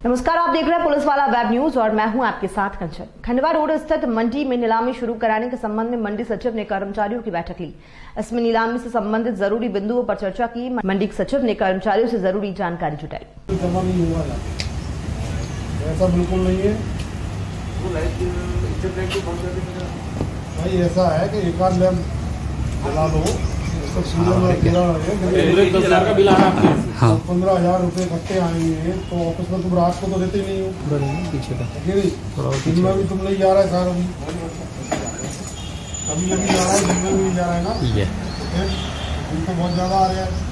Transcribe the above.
नमस्कार, आप देख रहे हैं पुलिस वाला वेब न्यूज और मैं हूं आपके साथ कंचन। खंडवा रोड स्थित मंडी में नीलामी शुरू कराने के संबंध में मंडी सचिव ने कर्मचारियों की बैठक ली। इसमें नीलामी से संबंधित जरूरी बिंदुओं पर चर्चा की। मंडी सचिव ने कर्मचारियों से जरूरी जानकारी जुटाई। जमा नहीं हुआ ऐसा बिल्कुल नहीं है भाई, ऐसा है कि एक आध लैम्प जला लो, 15,000 रुपए इकट्ठे आएंगे तो ऑफिस में तुम रात को तो देते नहीं हो, दिन में भी तुम नहीं जा रहा है सर, अभी जा रहा है, दिन में भी नहीं जा रहा है ना, दिन तो बहुत ज्यादा आ रहा है।